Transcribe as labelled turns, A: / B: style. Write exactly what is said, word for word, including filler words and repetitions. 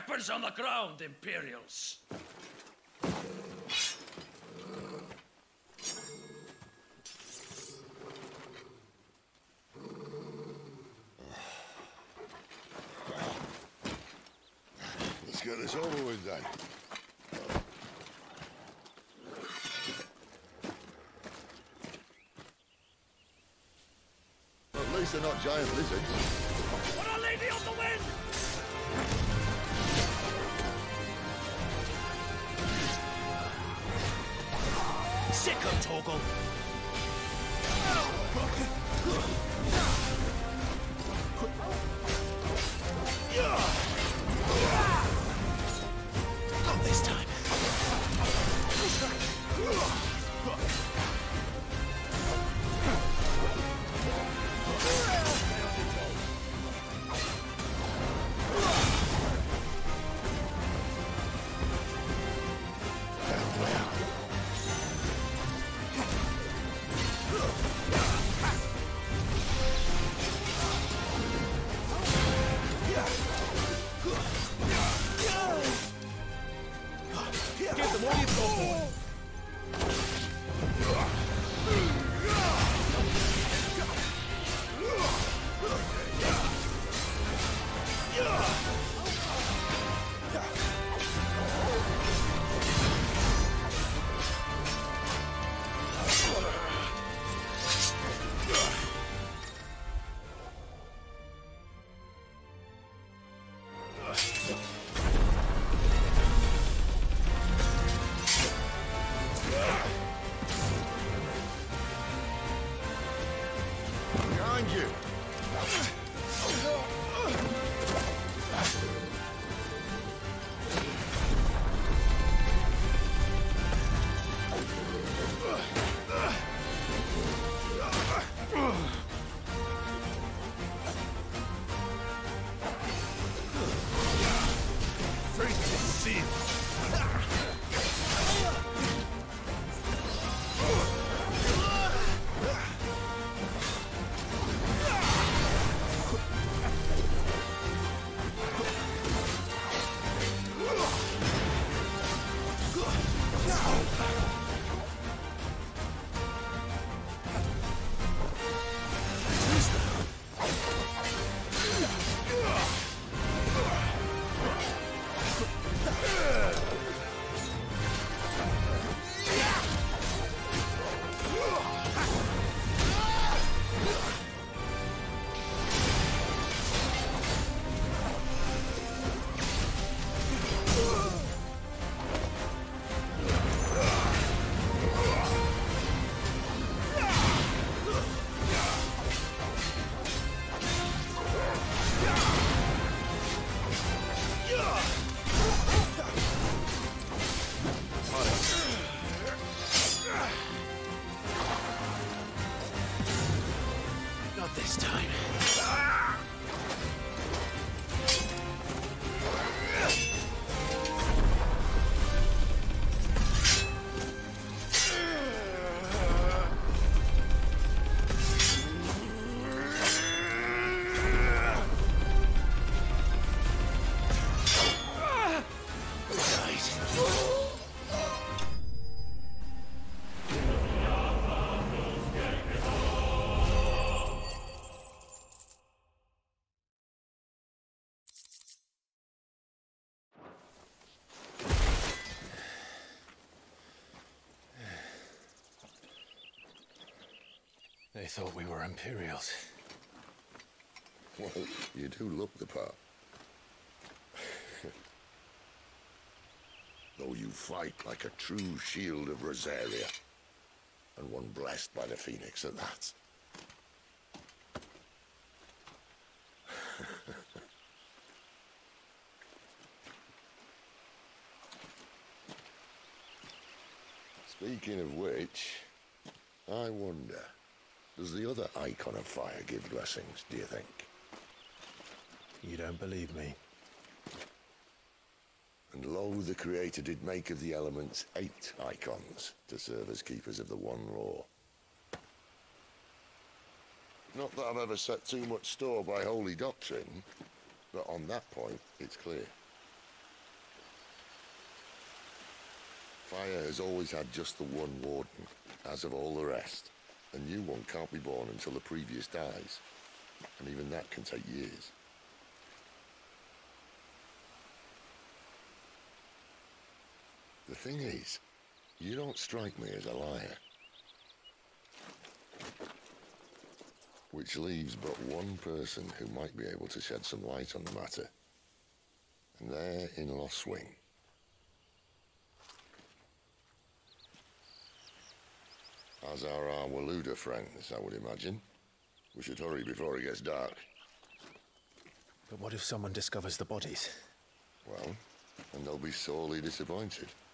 A: weapons on the ground, Imperials!
B: Let's get this over with then. At least they're not giant lizards.
A: Put our lady on the wind! Sicko Toggle! Not this time.
C: They thought we were Imperials.
B: Well, you do look the part. Though you fight like a true shield of Rosaria, and one blessed by the Phoenix at that. Speaking of which, I wonder, does the other icon of fire give blessings, do you think?
C: You don't believe me?
B: And lo, the Creator did make of the elements eight icons to serve as keepers of the One Law. Not that I've ever set too much store by holy doctrine, but on that point, it's clear. Fire has always had just the one warden, as of all the rest. A new one can't be born until the previous dies. And even that can take years. The thing is, you don't strike me as a liar. Which leaves but one person who might be able to shed some light on the matter. And they're in Lost Swing. As are our Waluda friends, I would imagine. We should hurry before it gets dark.
C: But what if someone discovers the bodies?
B: Well, and they'll be sorely disappointed.